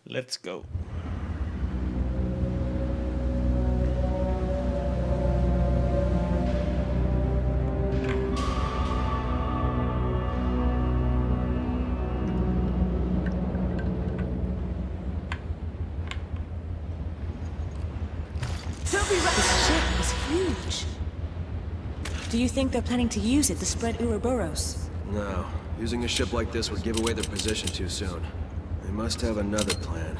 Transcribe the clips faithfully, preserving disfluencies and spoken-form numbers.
Let's go. This ship is huge. Do you think they're planning to use it to spread Ouroboros? No. Using a ship like this would give away their position too soon. They must have another plan.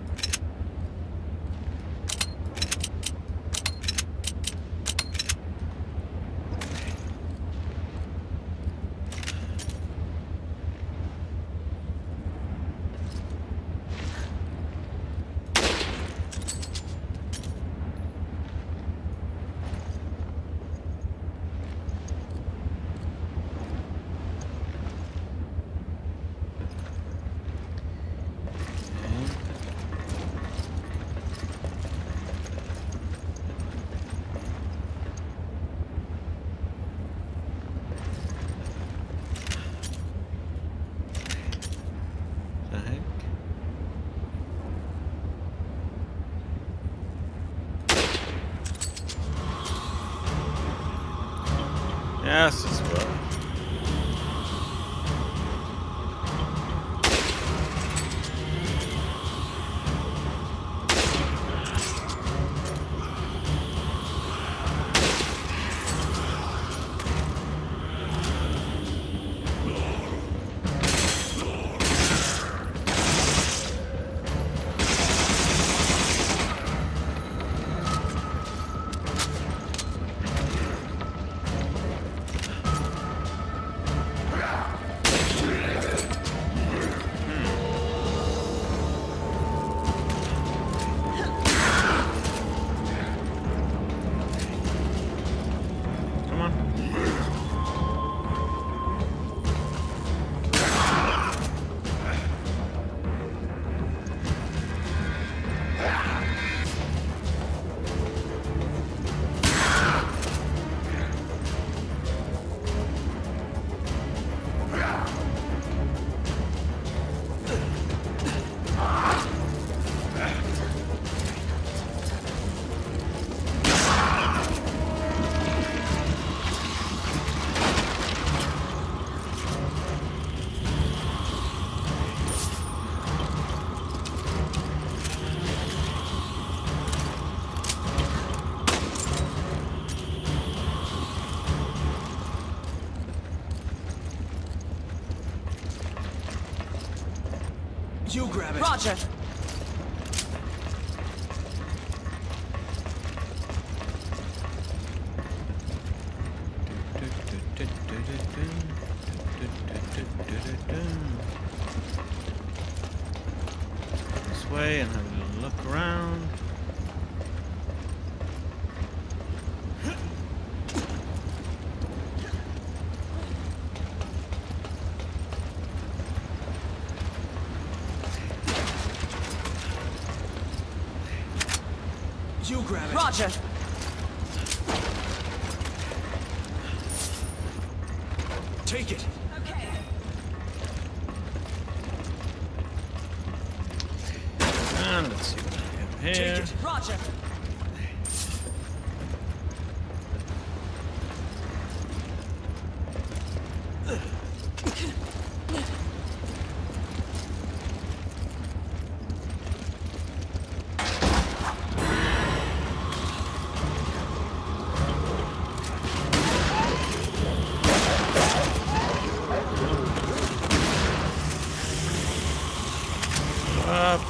Yes, as well. You grab it. Roger. This way and have a little look around. You grab it. Roger. Take it. Okay. And let's see what I have here. Take it. Roger. Up.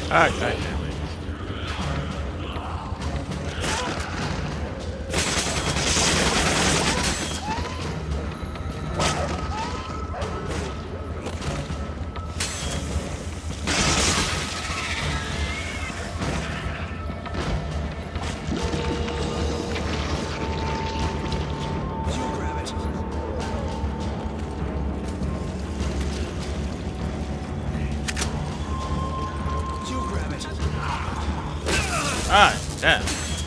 Ah, god damn it. Ah, damn.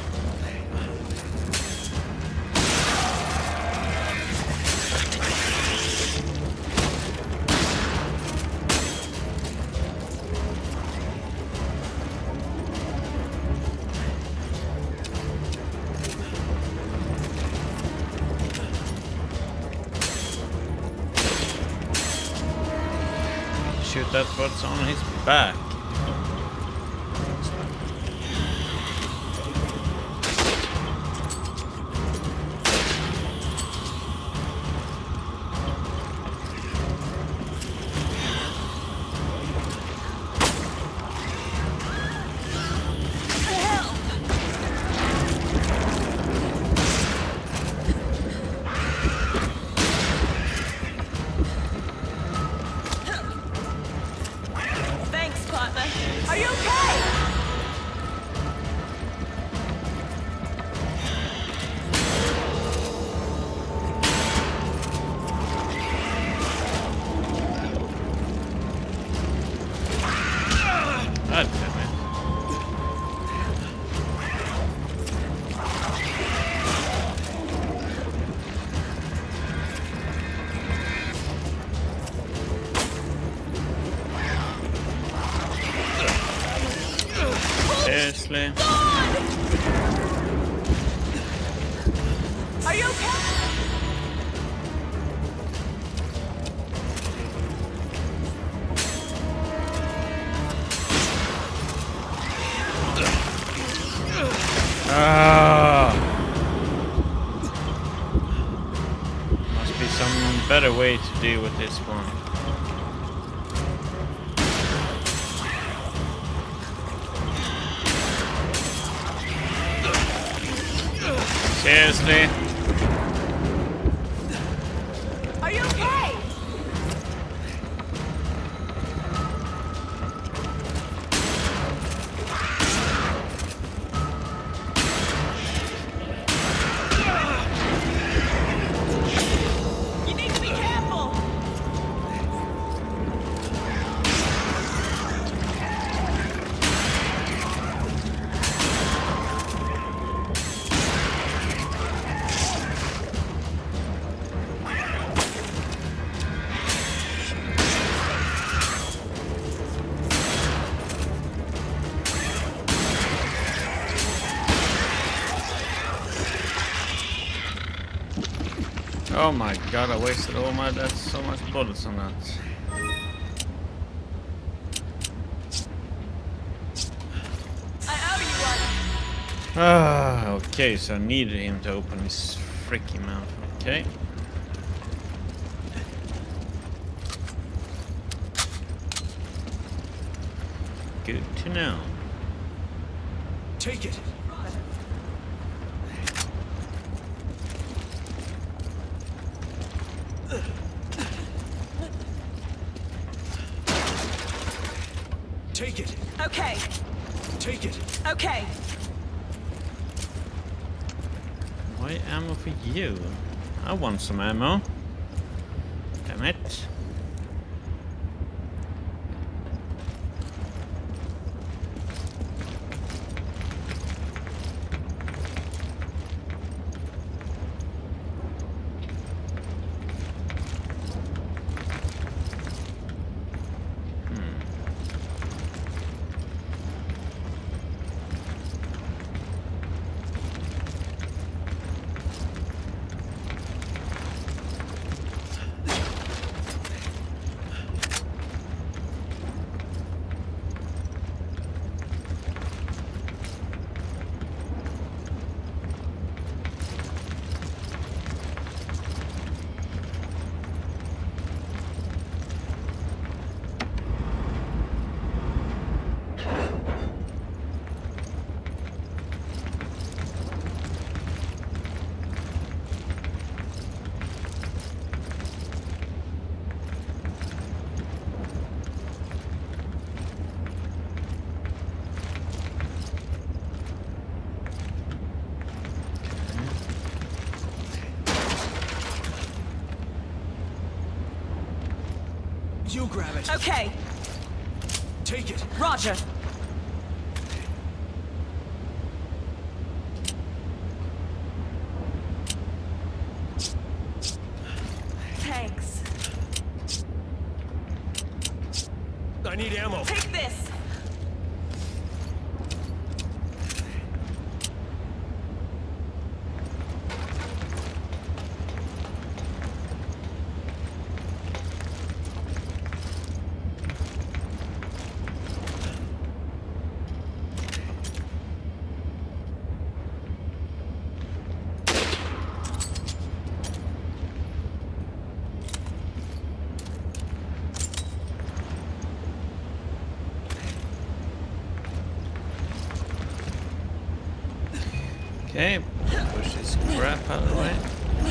Shoot that what's on his back. God damn it. Seriously? Are you okay? Ah, must be some better way to deal with this one. Seriously? Are you okay? You need to be careful. Oh my god, I wasted all my, that's so much bullets on that. I owe you one. Ah, okay, so I needed him to open his freaking mouth, okay. Good to know. Take it. Take it. Okay. Take it. Okay. Why ammo for you? I want some ammo. Damn it. You grab it. Okay, Take it. Roger. Thanks. I need ammo. Take this. Okay, push this crap out of the way.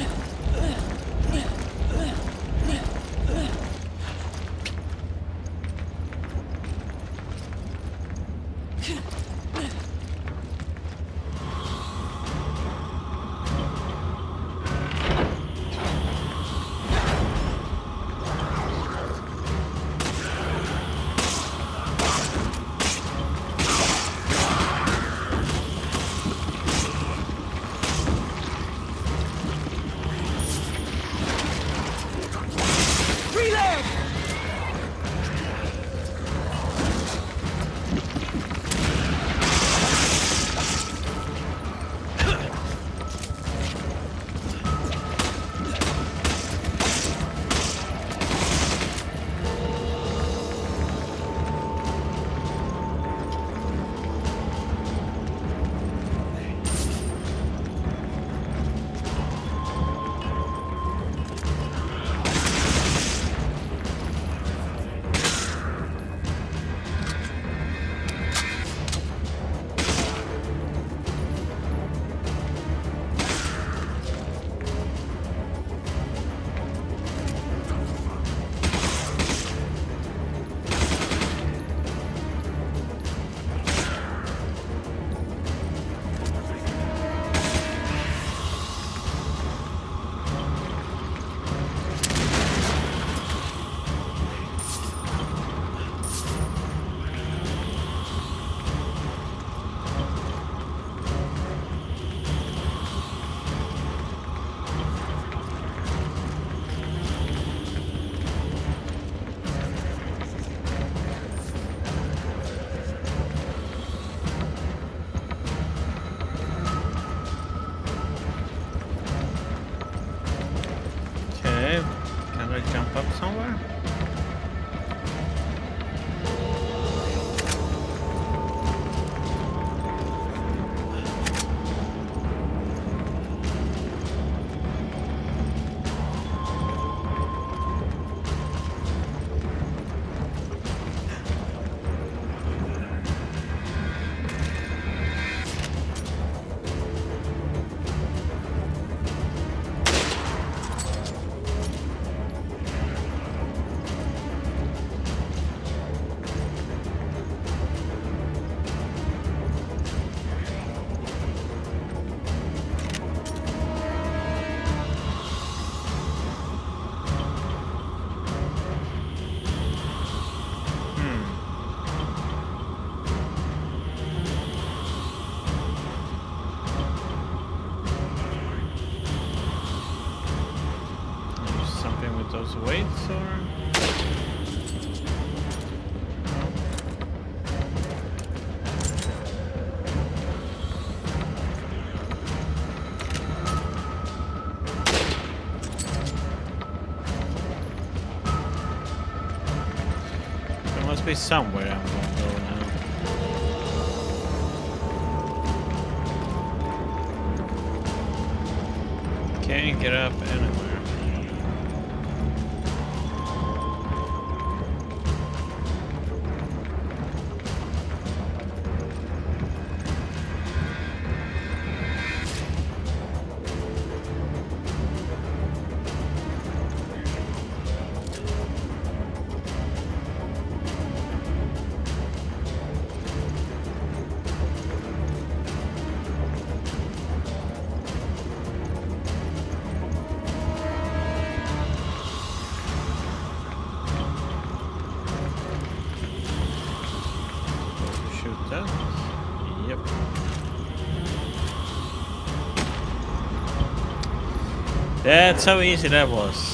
Jump up somewhere? Those weights or there must be somewhere I'm going to go now. Can't get up anywhere. that? Yep. That's how easy that was.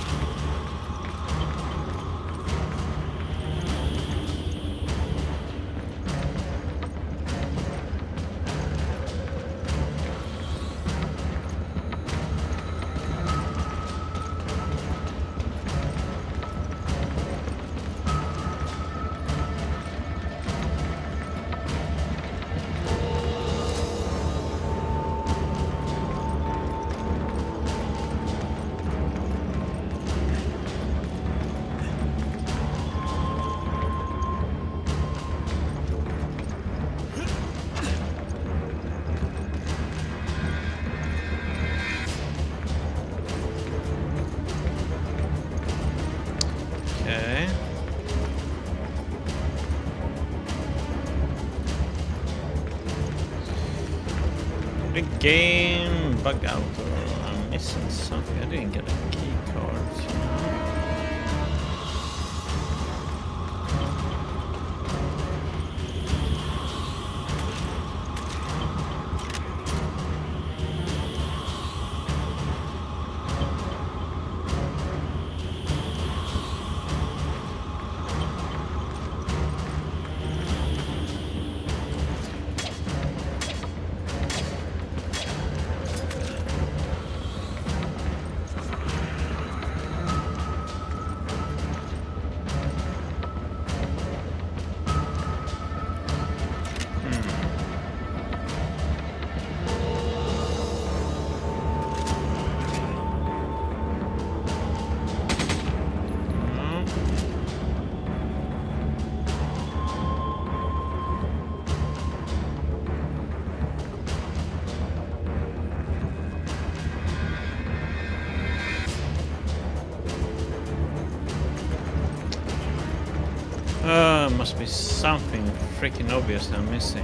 Game bug out, or I'm missing something. I didn't get a key card. Uh, must be something freaking obvious I'm missing.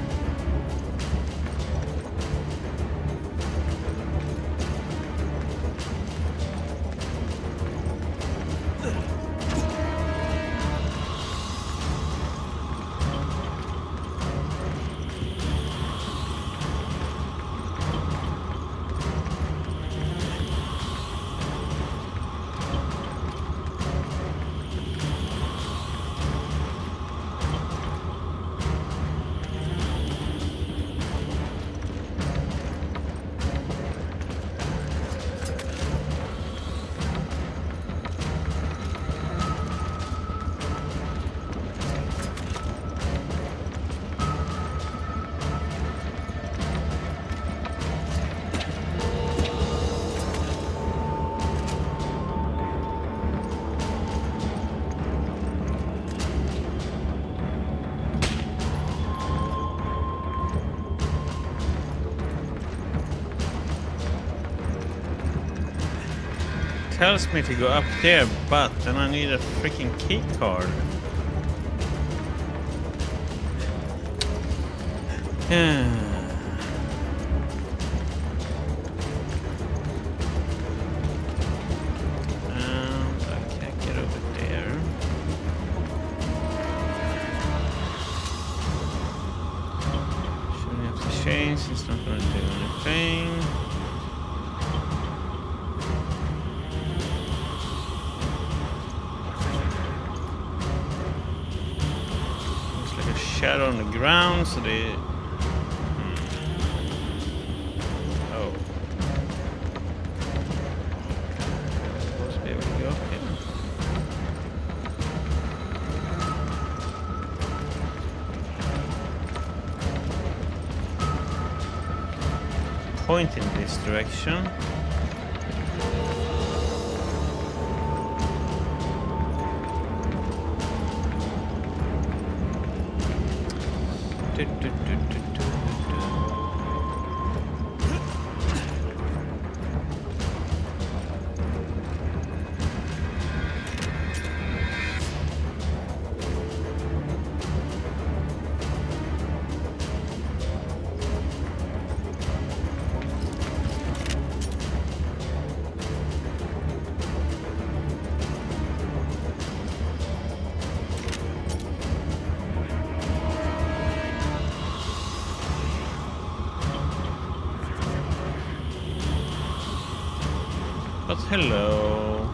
Tells me to go up there, but then I need a freaking key card. Yeah. And I can't get over there. Shouldn't have to change, it's not going to do anything. Shadow on the ground, so they. Hmm. Oh. Supposed to be able to go up here. Point in this direction. Hello.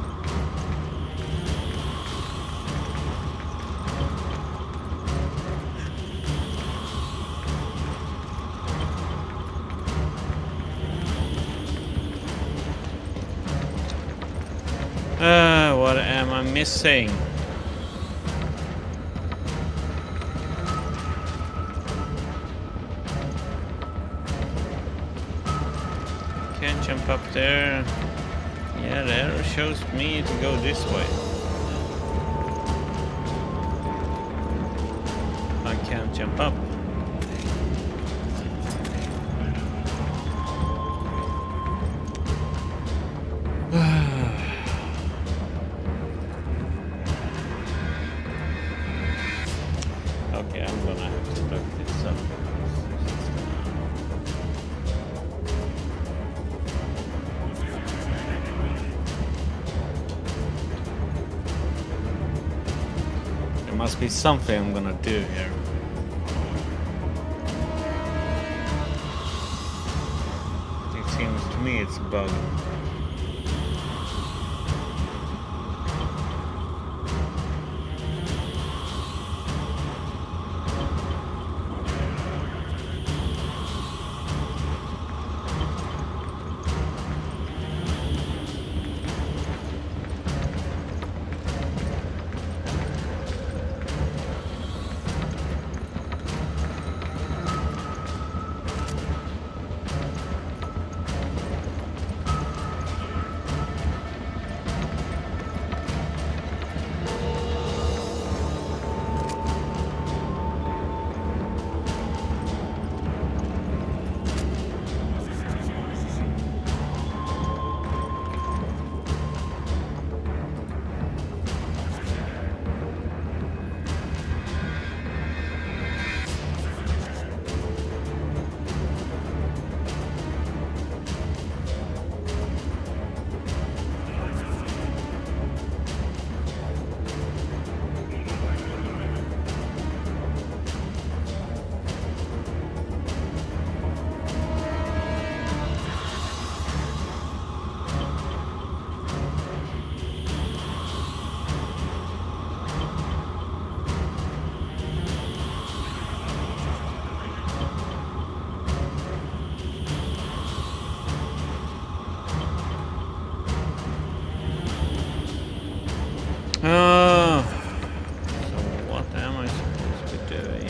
Uh, what am I missing? Can't jump up there. Yeah, the arrow shows me to go this way. I can't jump up. Okay, I'm gonna have to look this up. There must be something I'm gonna do here. It seems to me it's a bug. Uh, so what am I supposed to be doing?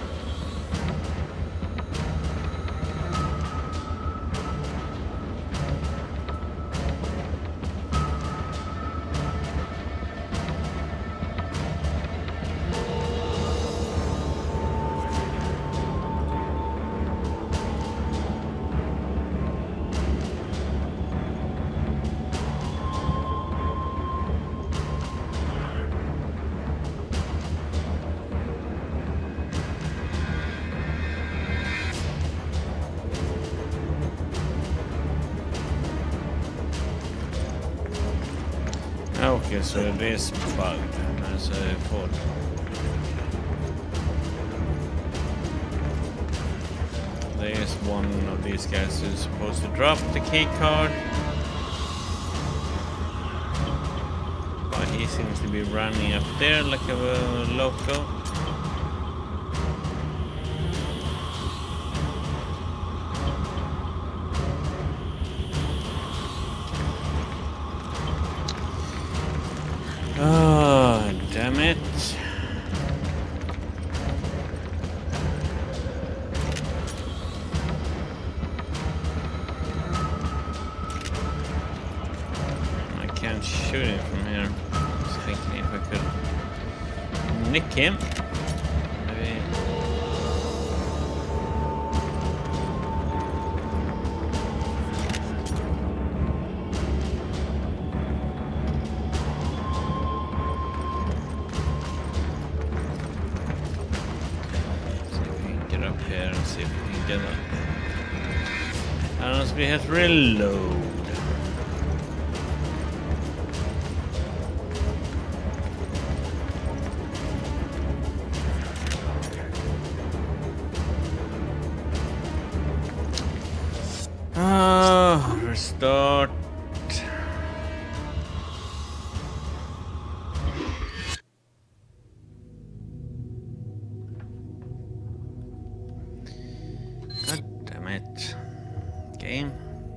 Okay, so it is bugged, as I thought. There is one of these guys who's supposed to drop the key card, but he seems to be running up there like a loco. Oh, damn it. I can't shoot him from here. I was thinking if I could nick him. Maybe. See if we can get up. Unless we have to reload. Ah, restart. game.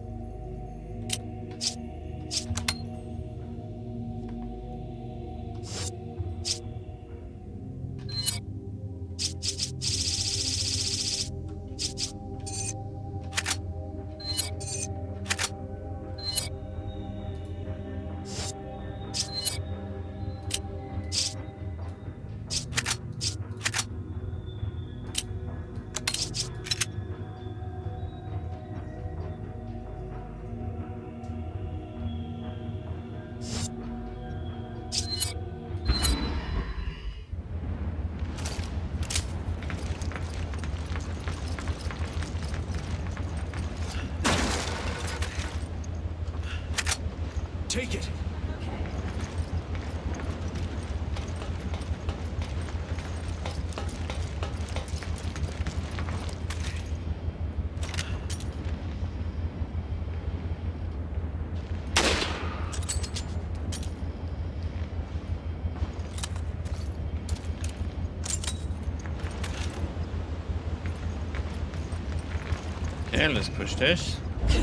Take it. Okay, let's push this.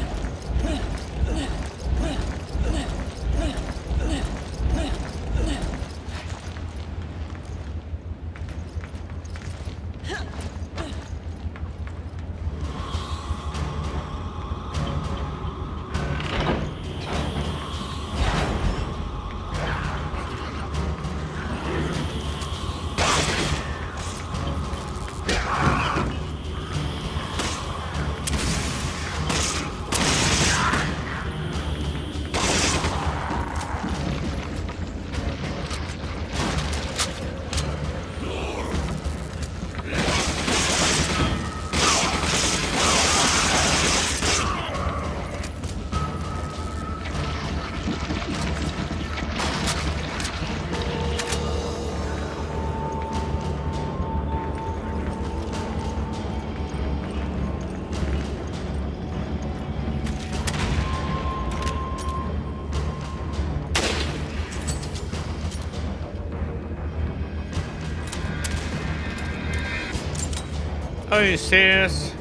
Are you serious?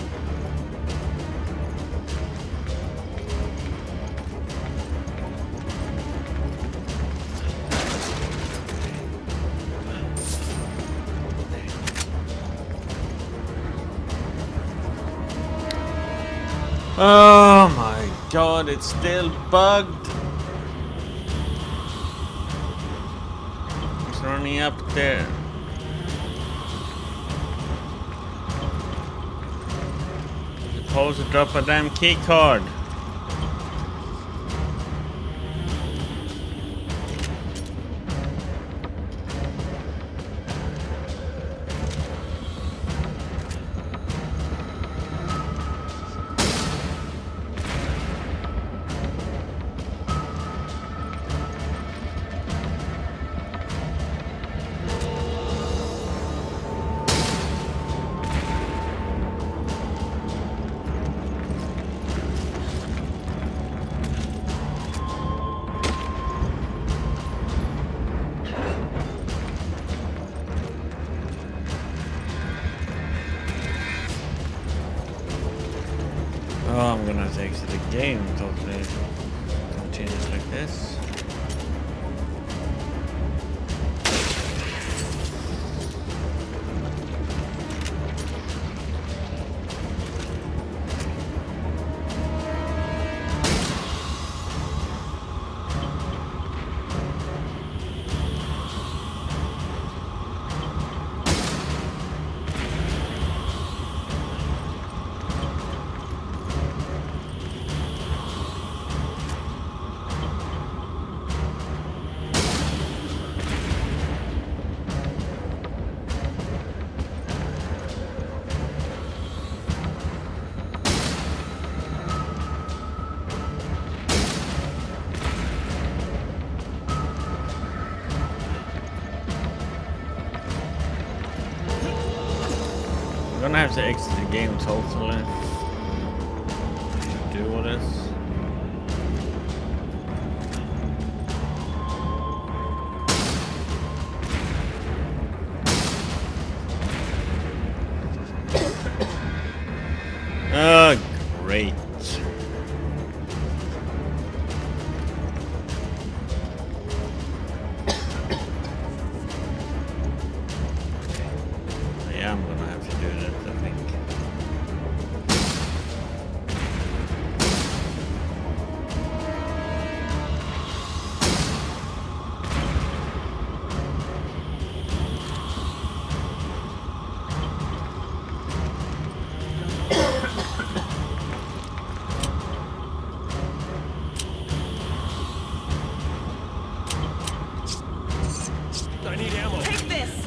Oh my god, it's still bugged. It's running up there. Supposed to drop a damn key card. Oh, I'm gonna have to exit the game totally. Continues like this. I'm gonna have to exit the game totally to do all this. Oh, great. to do that, I think. I need ammo. Take this!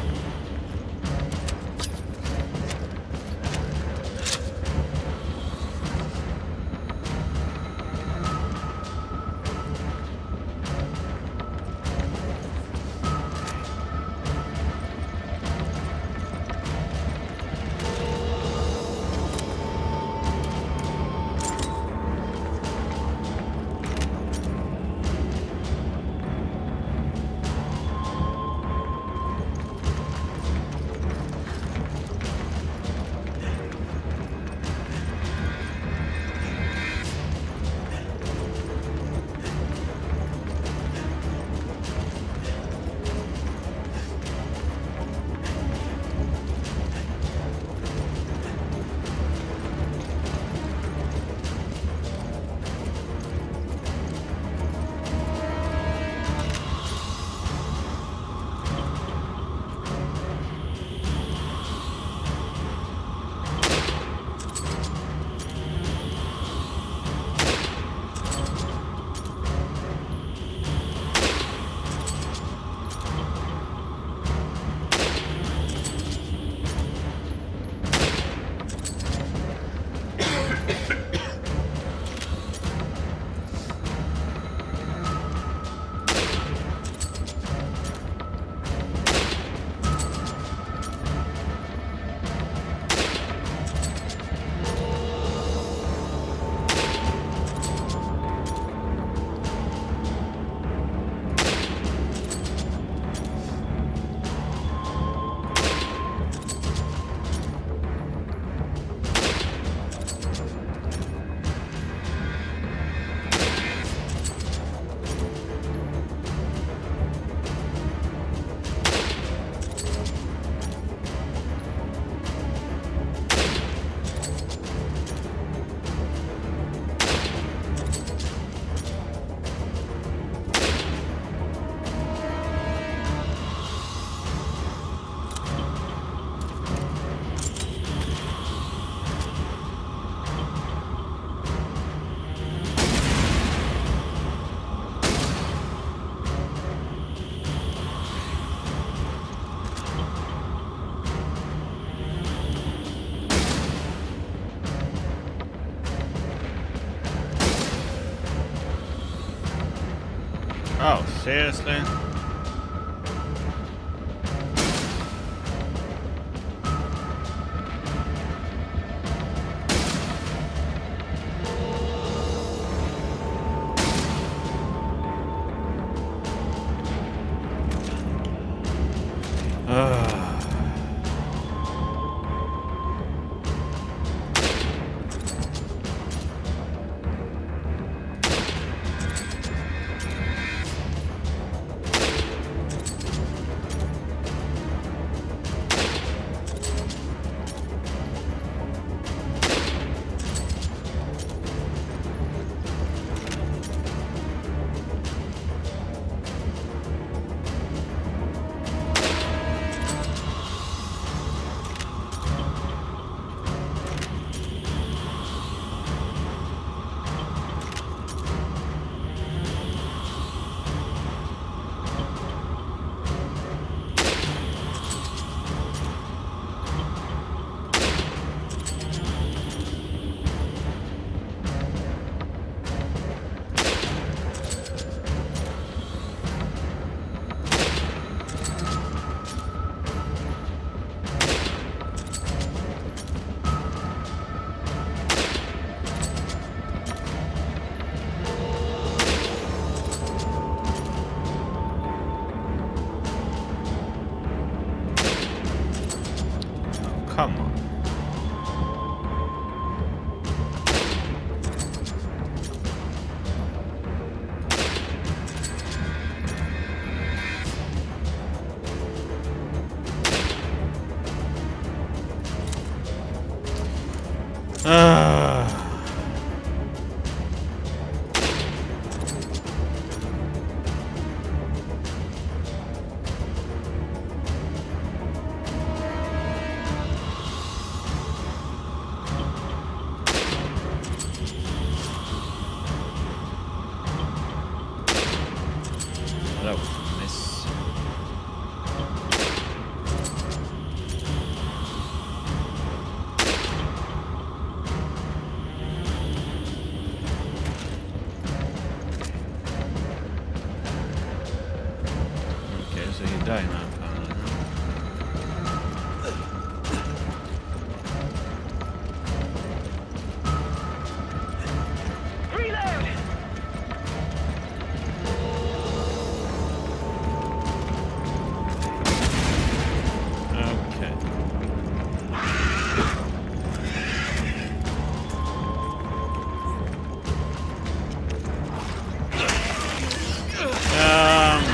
Oh, seriously? Come on. Ah. That was a miss. Okay, so he died now, finally, huh? Okay. Um,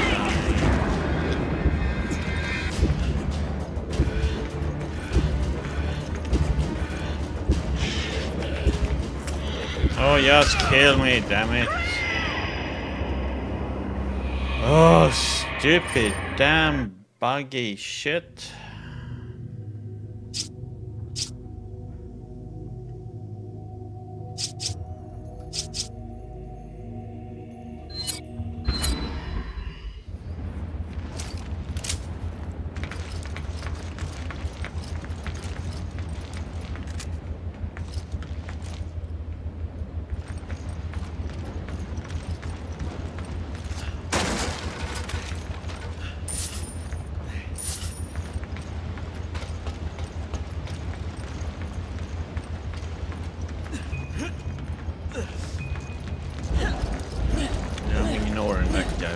oh, just kill me, damn it. Oh, stupid, damn buggy shit. Yeah, I'm ignoring that guy.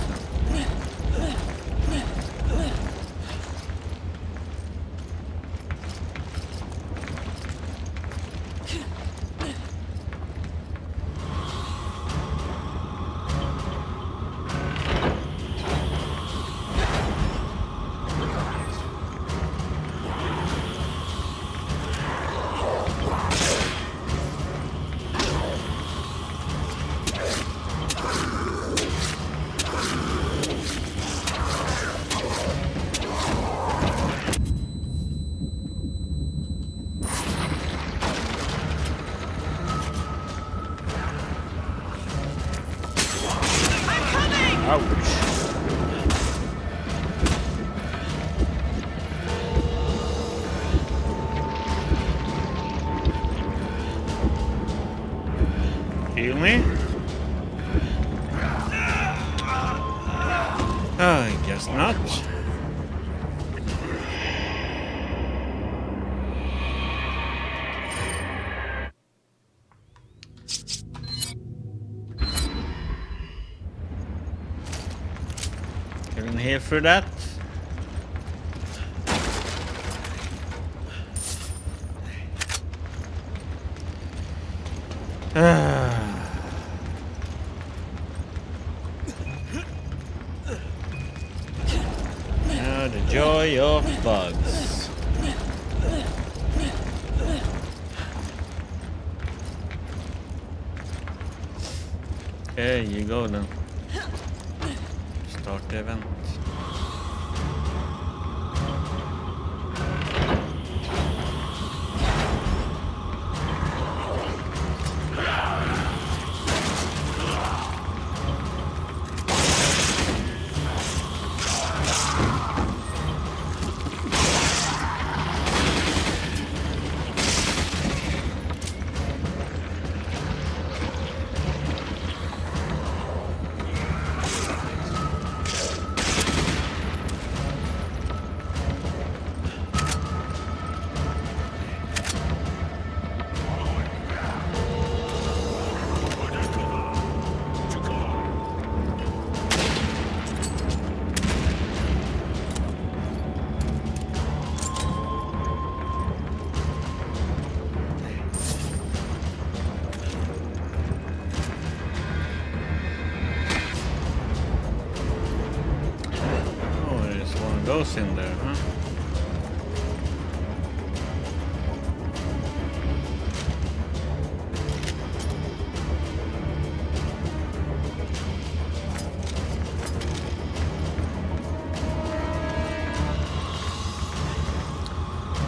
Ouch. Heal me? Oh, I guess not. Can heal through that? Ah. Now the joy of bugs. There you go then. Start the event. Those in there, huh?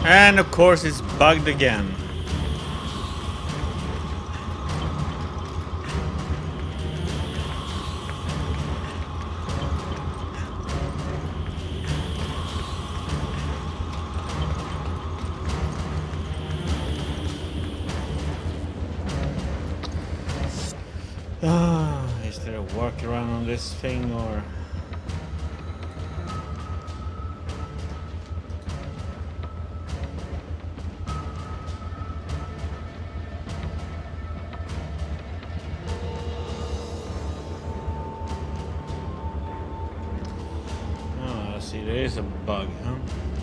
And of course it's bugged again. Ah, is there a workaround on this thing or? Oh, I see, there is a bug, huh?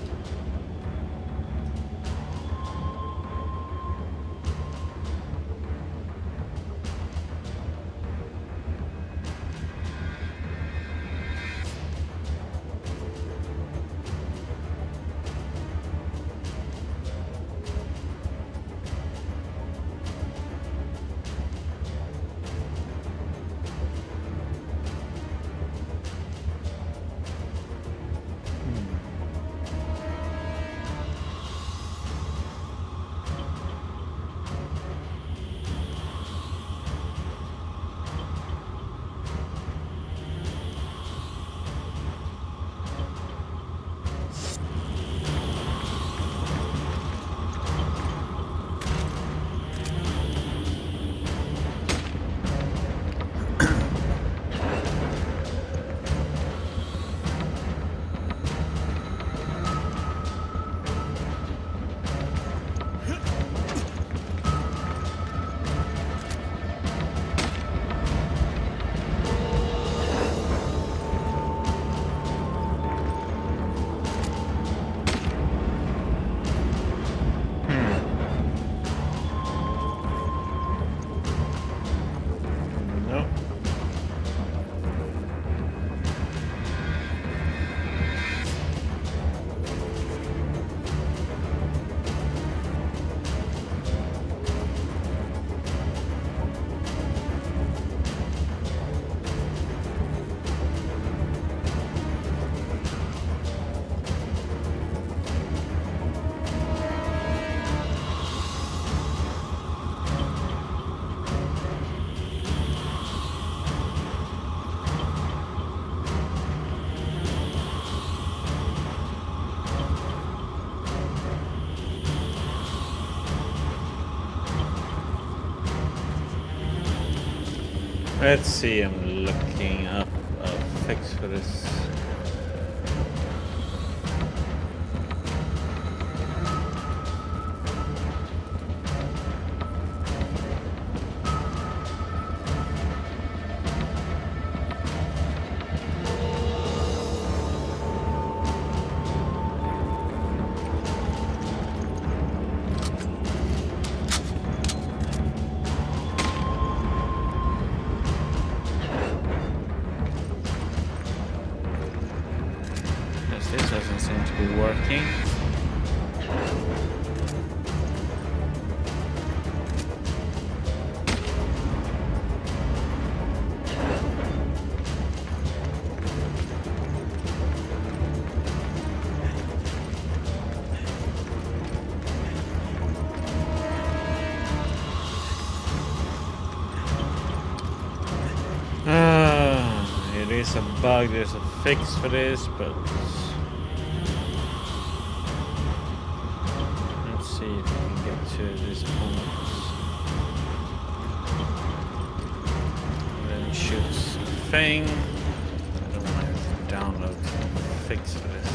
Let's see, I'm looking up a fix for this. This doesn't seem to be working. Ah, it is a bug, there's a fix for this, but see if we can get to this point. And then it shoots a thing. I don't want to download a fix for this.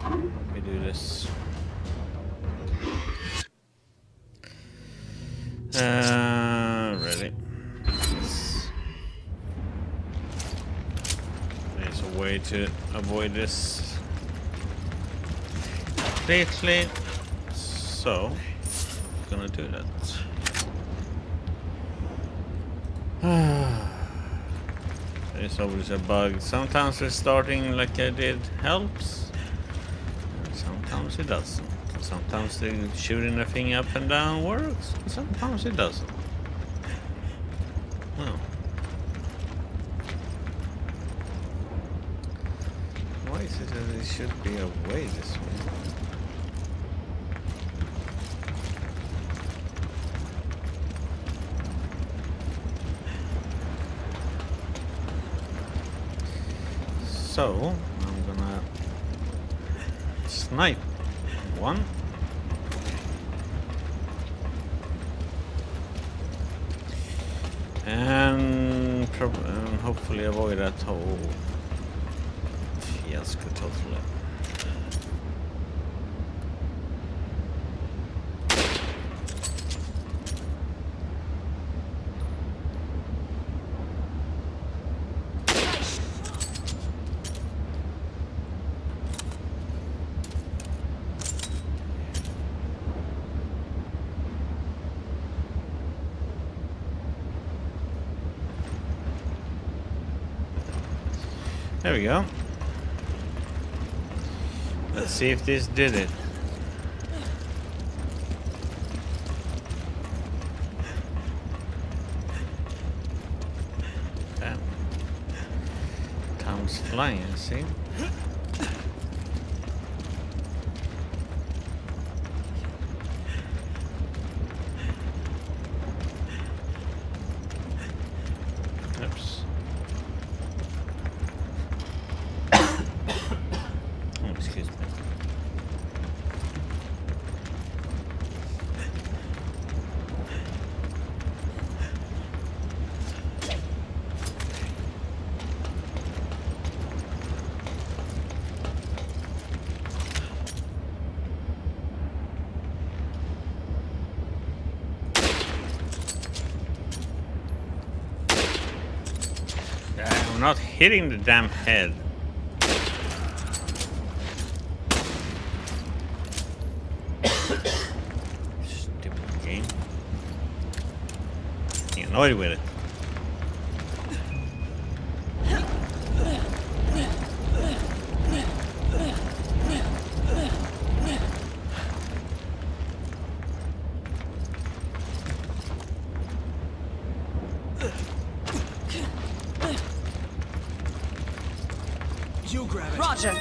Let me do this. Uh, ready. There's a way to avoid this completely. So, I'm gonna do that. There's always a bug. Sometimes restarting like I did helps. And sometimes it doesn't. Sometimes the shooting the thing up and down works. Sometimes it doesn't. Well. Why is it that there should be a way this way? So, I'm gonna snipe one. And, prob and hopefully avoid that whole fiasco totally. There we go. Let's see if this did it. Damn. Town's flying, see? Oops. Excuse me. I'm not hitting the damn head. Annoyed with it. You grab it. Roger.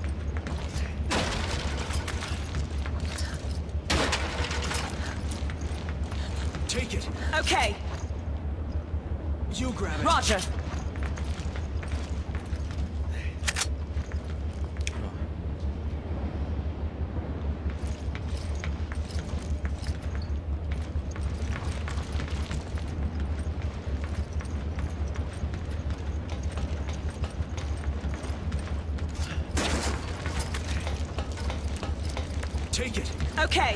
Take it. Okay. You grab it. Roger. Take it. Okay.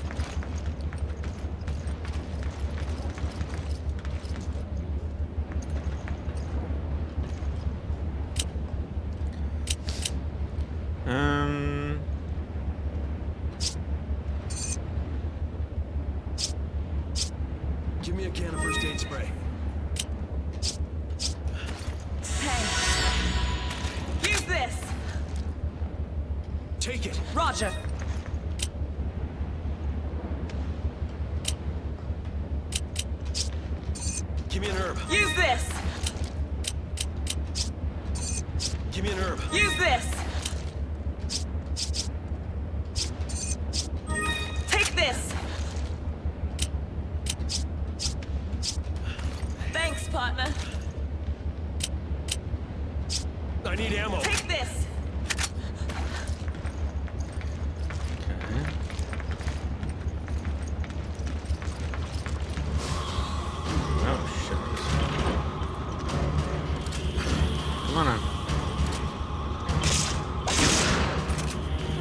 Um. Give me a can of first aid spray. Hey. Use this. Take it. Roger. Give me an herb. Use this. Give me an herb. Use this. Take this. Thanks, partner. I need ammo. Take this. Okay. Oh shit. Come on now.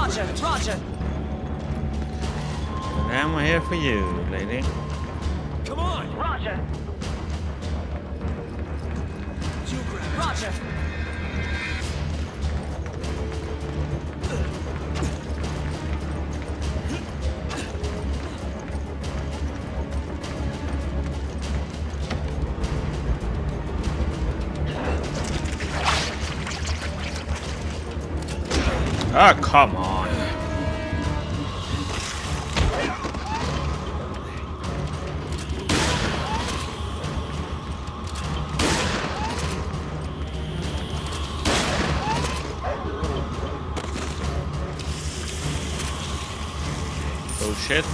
Roger, Roger. Got ammo here for you, lady. Come on! Roger, You grab it. Roger. Ah, come on. Oh shit.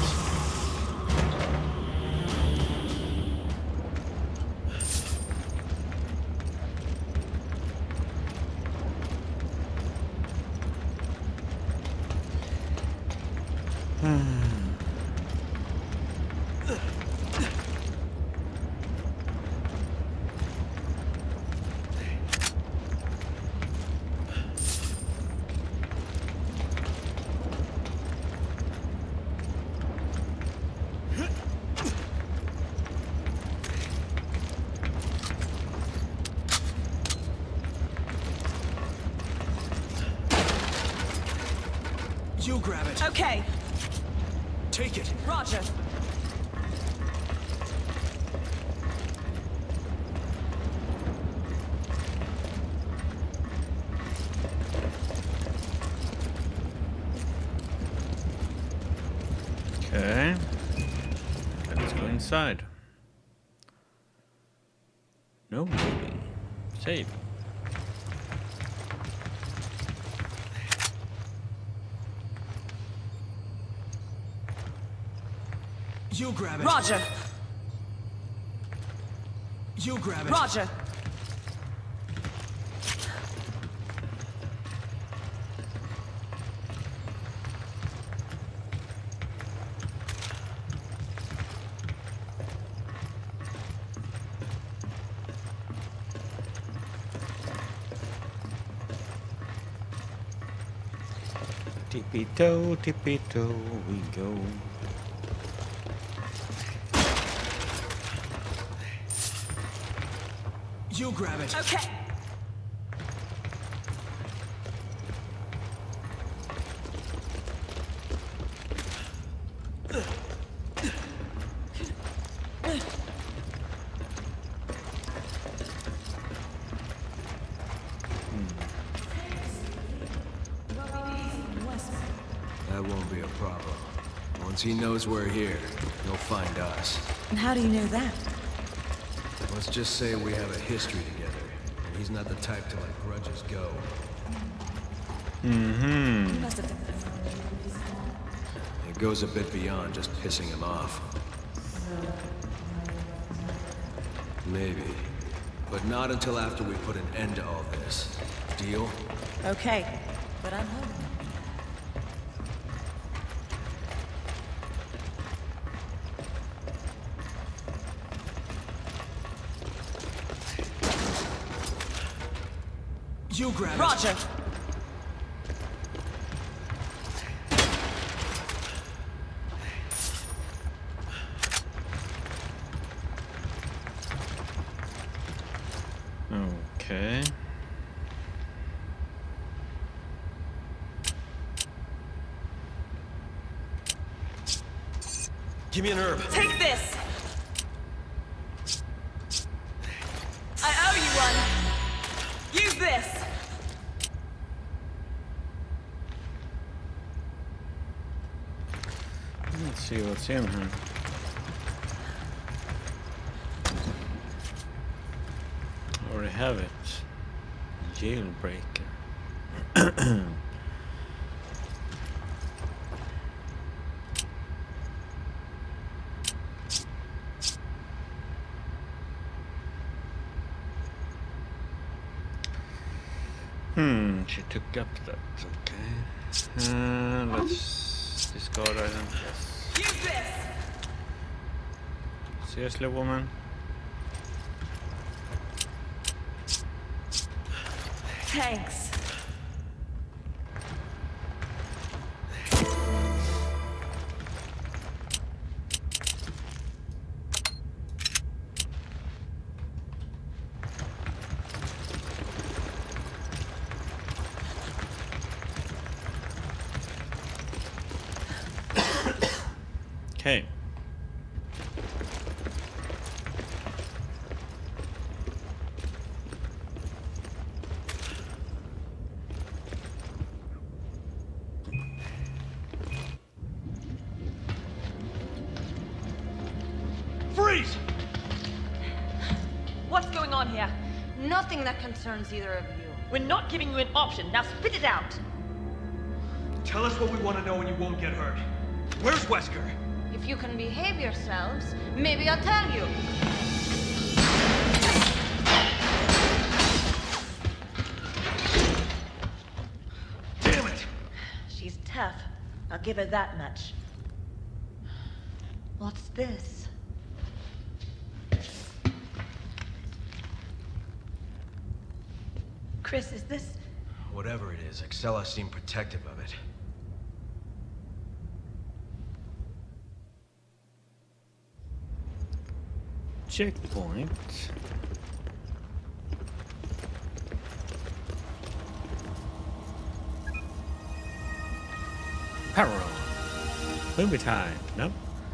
You grab it. Okay, Take it. Roger. Okay. Let's go inside. No moving. Save. You grab it. Roger, You grab it. Roger. Tippy toe, tippy toe, we go. You grab it. Okay. That won't be a problem. Once he knows we're here, he'll find us. And how do you know that? Let's just say we have a history together, and he's not the type to let grudges go. Mm-hmm. You must have done that. It goes a bit beyond just pissing him off. Maybe. But not until after we put an end to all this. Deal? Okay, but I'm home. You grab it. Roger. Okay. Give me an herb. Take this. I owe you one. Use this. Let's see what's in here. I already have it. Jailbreaker. Hmm, she took up that, okay. Uh, let's discard item, yes. Use this. Seriously, woman? Thanks. nothing that concerns either of you. We're not giving you an option. Now spit it out. Tell us what we want to know and you won't get hurt. Where's Wesker? If you can behave yourselves, maybe I'll tell you. Damn it! She's tough. I'll give her that much. What's this? Chris, is this... Whatever it is, Excella seemed protective of it. Checkpoint. Parallel. Movie time. Nope.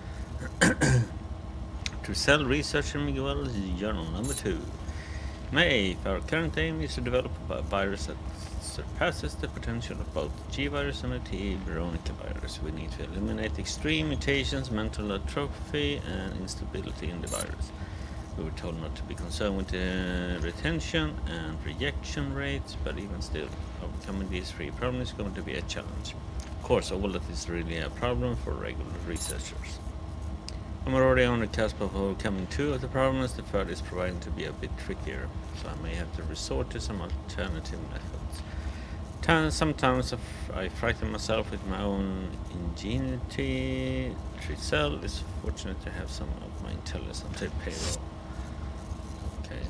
To sell research in Miguel's journal number two. May eighth, our current aim is to develop a virus that surpasses the potential of both G virus and the T Veronica virus. We need to eliminate extreme mutations, mental atrophy, and instability in the virus. We were told not to be concerned with the retention and rejection rates, but even still, overcoming these three problems is going to be a challenge. Of course, all that is really a problem for regular researchers. I'm already on the cusp of overcoming two of the problems. The third is proving to be a bit trickier, so I may have to resort to some alternative methods. Sometimes I frighten myself with my own ingenuity. Tricell is fortunate to have some of my intelligence on their payroll. Okay.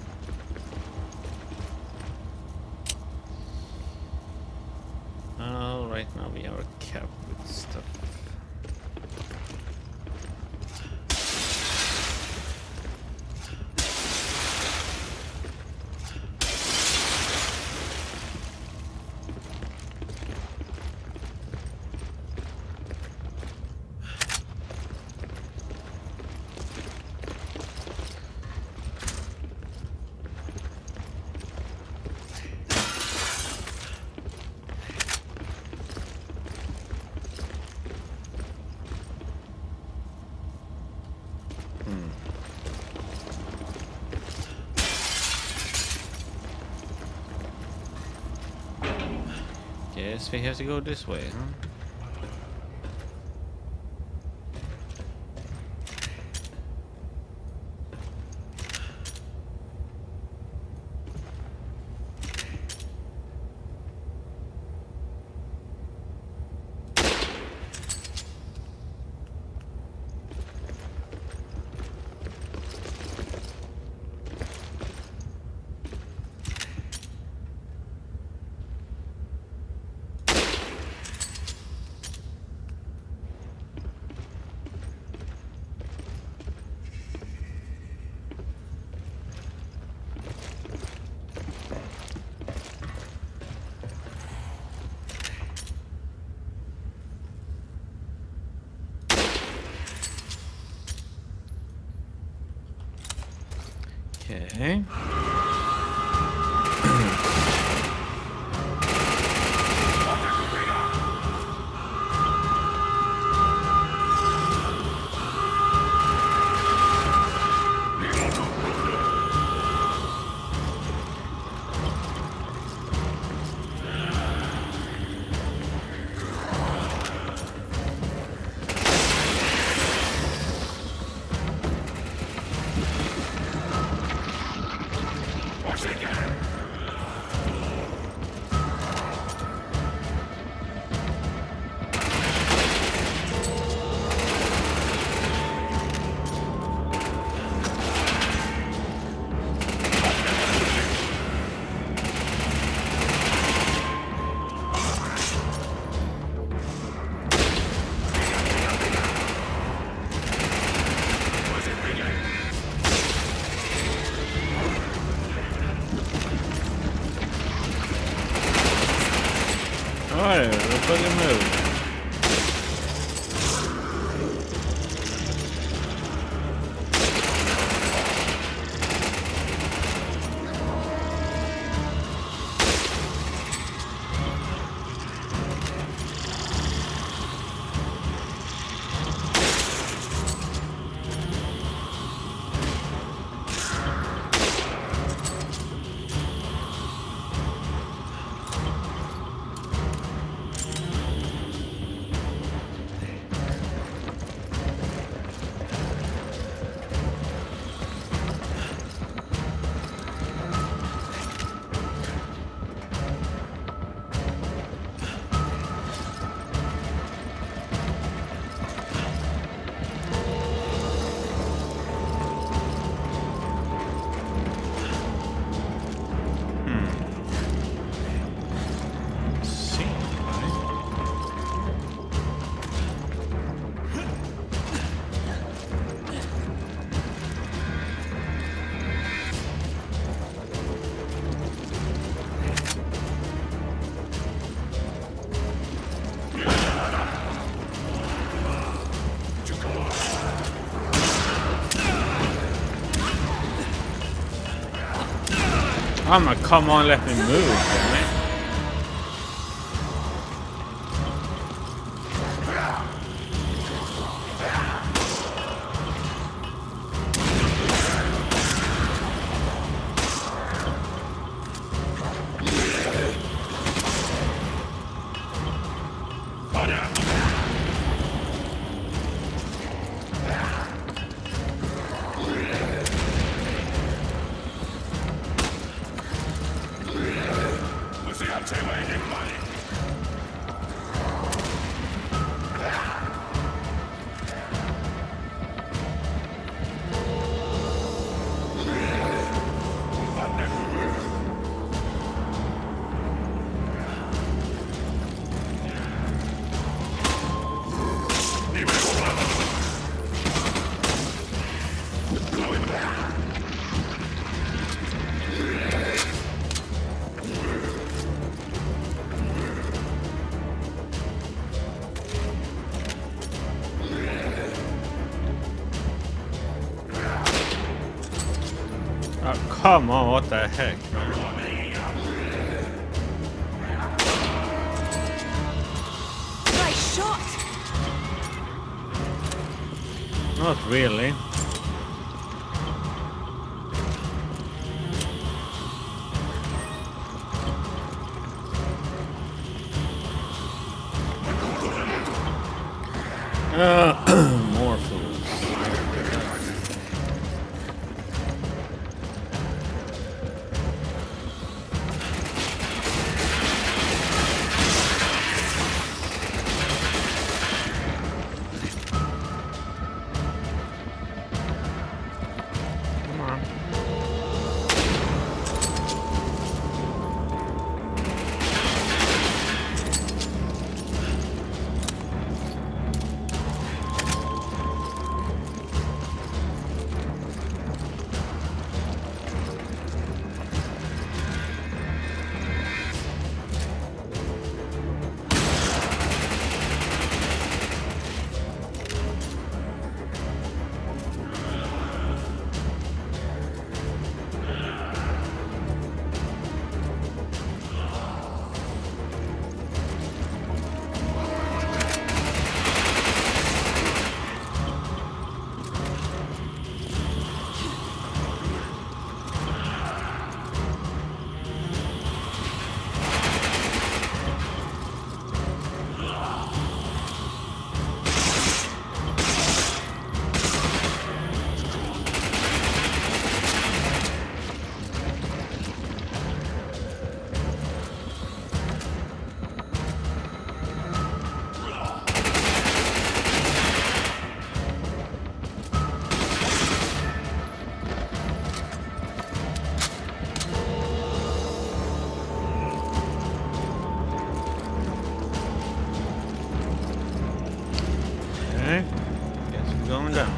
Well, right now we are capped with stuff. Guess we have to go this way, huh? Okay. Alright, let's fucking move. Come on, come on, let me move, damn it. Come on, what the heck? Nice shot! Not really. Uh, more fools. Going down.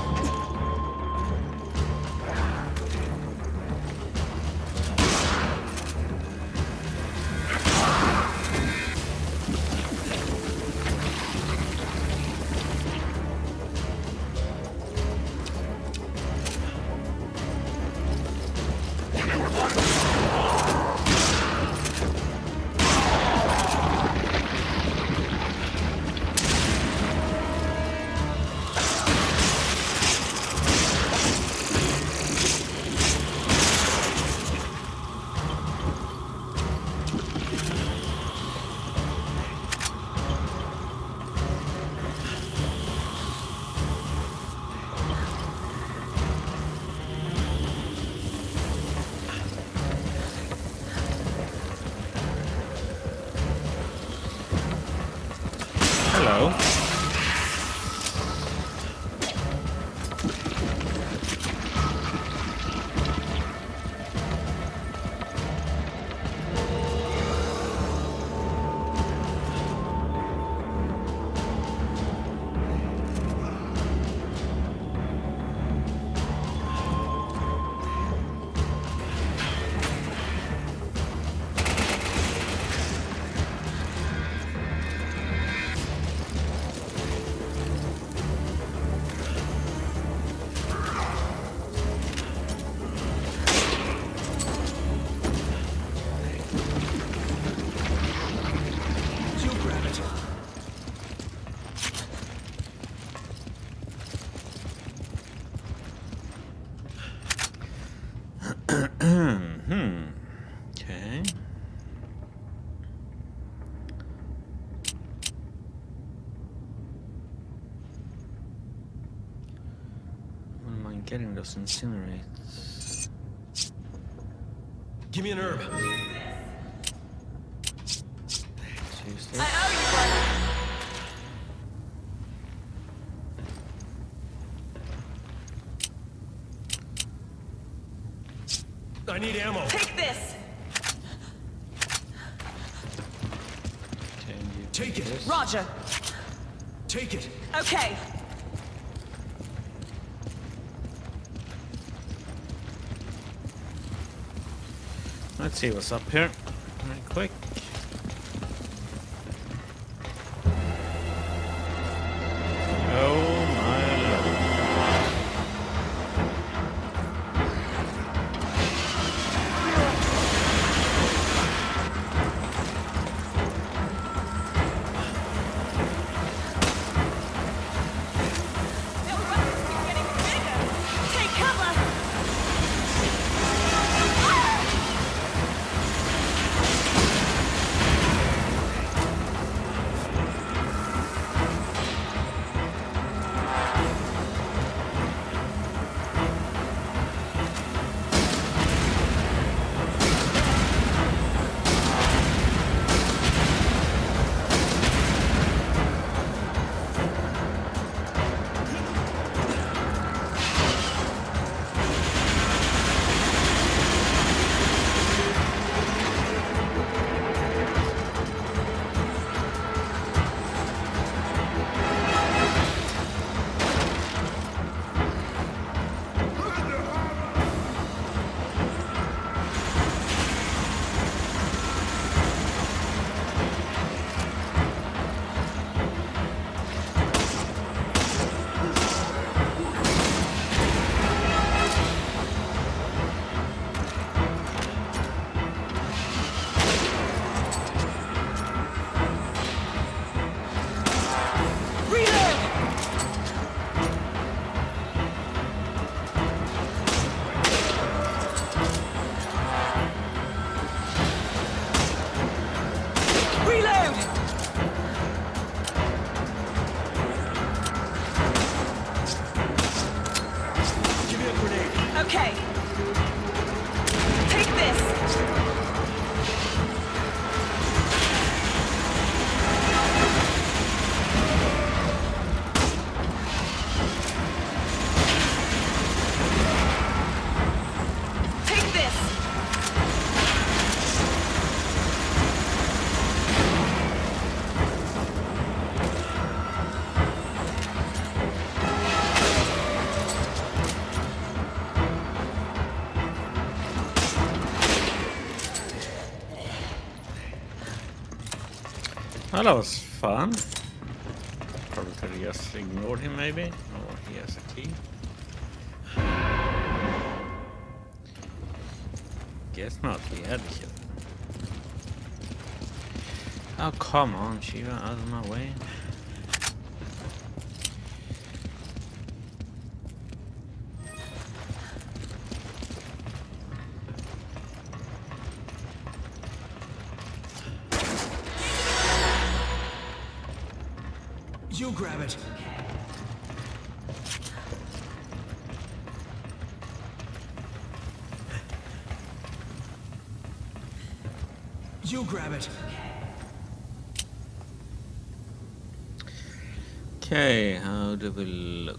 Hello. Okay. What am I getting those incinerates? Give me an herb. Use this. I owe you one. I need ammo. Take this. Okay, you Take it. this. Roger. Take it. Okay. Let's see what's up here. Very quick. Oh my lord. The rush is getting bigger. Take cover. Okay. Take this. Take this. Well, that was fun. Probably could have just ignored him, maybe. Or he has a key. Guess not, he had to kill him. Oh, come on, Shiva, out of my way. You grab it. You grab it. Okay, how do we look?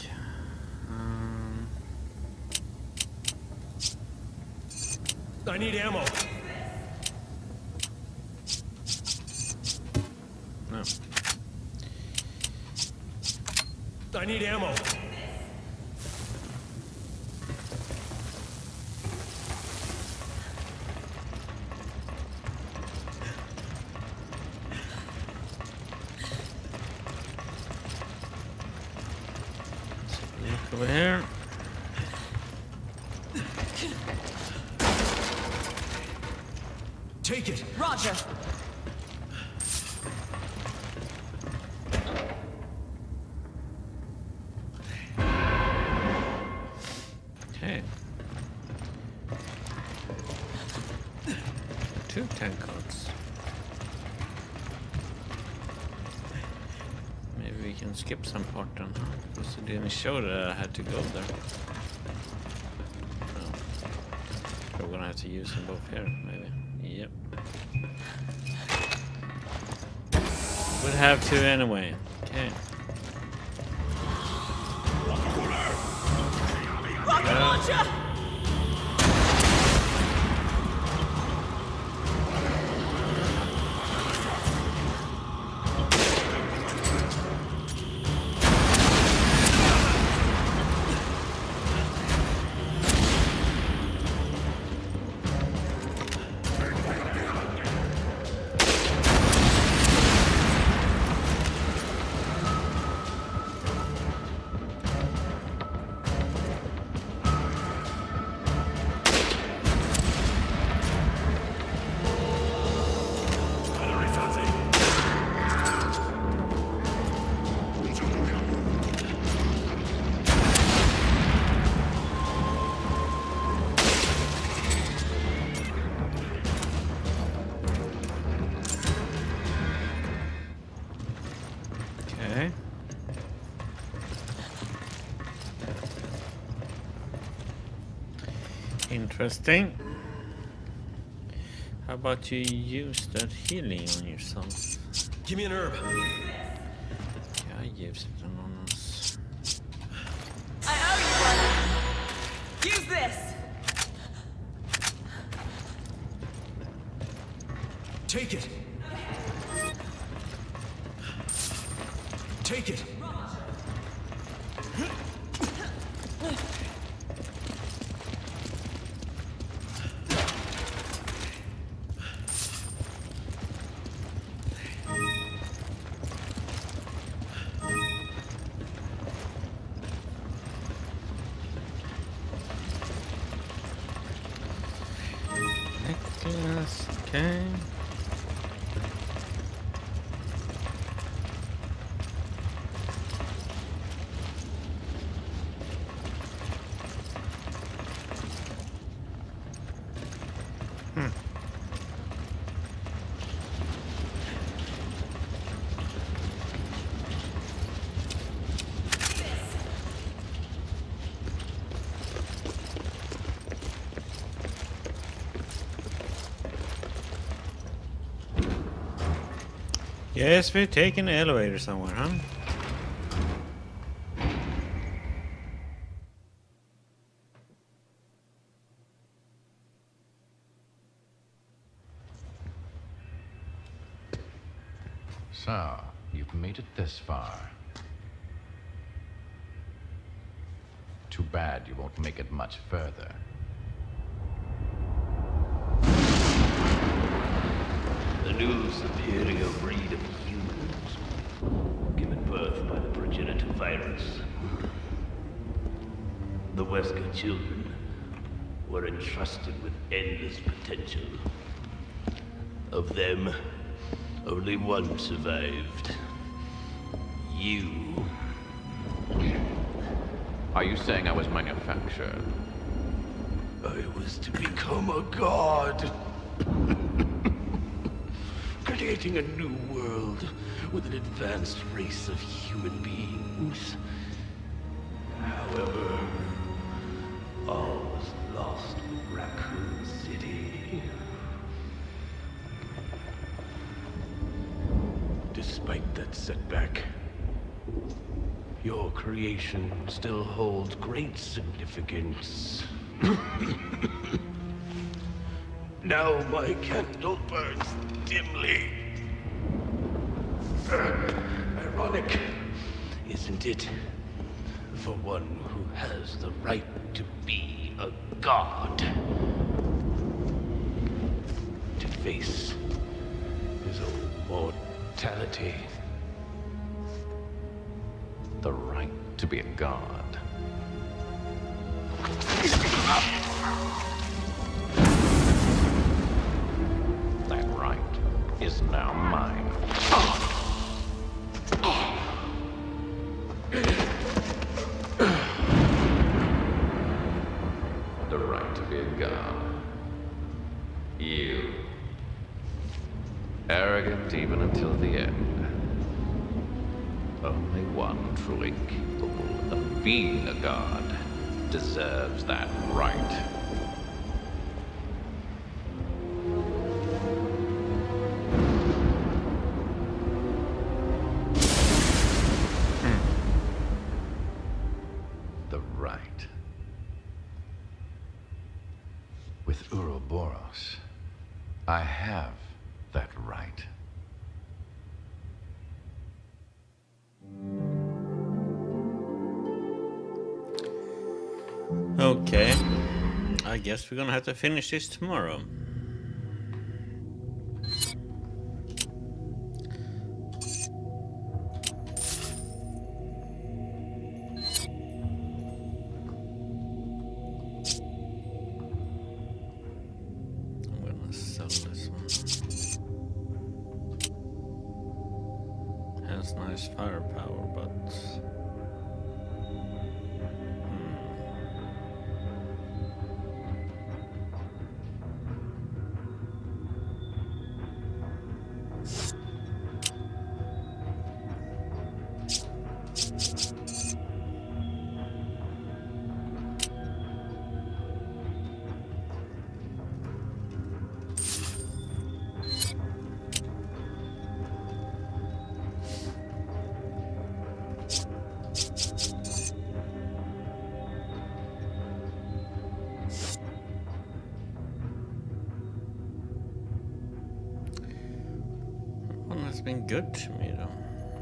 Um, I need ammo. no. I need ammo. Look over here. Take it. Roger. Okay. two tank cards. Maybe we can skip some part then, huh? Because it didn't show that I had to go there. No. We're gonna have to use them both here, maybe. Yep. Would have to anyway. Okay. Rocket launcher! Interesting. How about you use that healing on yourself? Give me an herb. Yeah, I use it on us. I owe you one. Use this. Take it. Take it. Necklace, okay. Hmm. Yes, we're taking the elevator somewhere, huh? So, you've made it this far. Too bad you won't make it much further. The new superior breed of humans, given birth by the progenitor virus. The Wesker children were entrusted with endless potential. Of them, only one survived. You. Are you saying I was manufactured? I was to become a god. Creating a new world with an advanced race of human beings. However, all was lost with Raccoon City. Despite that setback, your creation still holds great significance. Now my candle burns dimly. Ironic, isn't it? For one who has the right to be a god. To face his own mortality. The right to be a god. That right is now mine. The right to be a god. You Arrogant even until the end. Only one truly capable of being a god deserves that right. The right. With Ouroboros, I have that right. Okay, I guess we're gonna have to finish this tomorrow. I'm gonna sell this one. Has nice firepower, but it's been good to me though.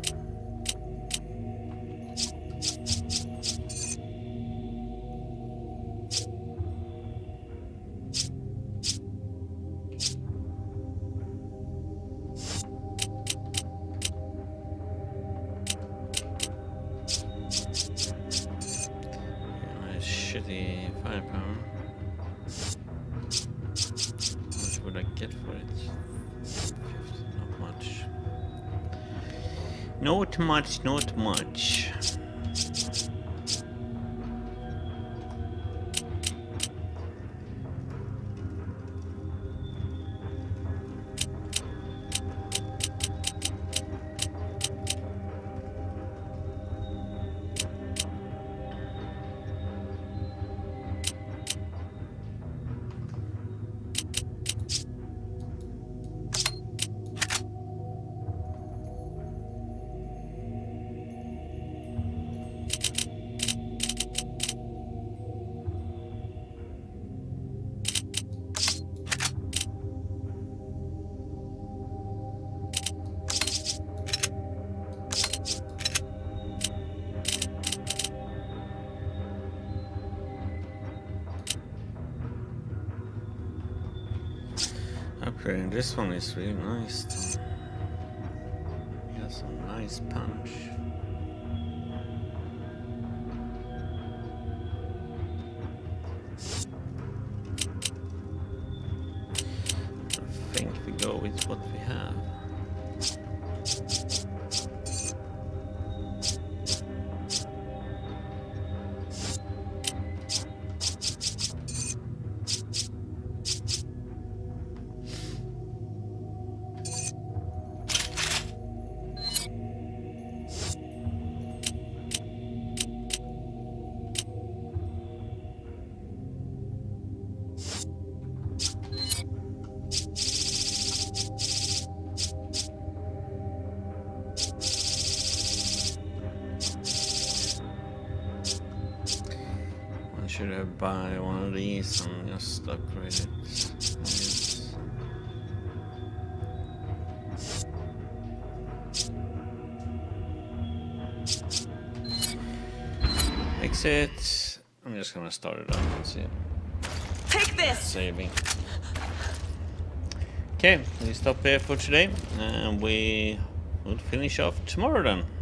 Yeah, nice shitty firepower. How much would I get for it? Not much. Not much, not much. Upgrading this one is really nice. He has some nice punch. I think we go with what we have. Should I buy one of these and just upgrade it? Yes. Exit. I'm just gonna start it up and see. Take this! Saving. Okay, we stop here for today and we will finish off tomorrow then.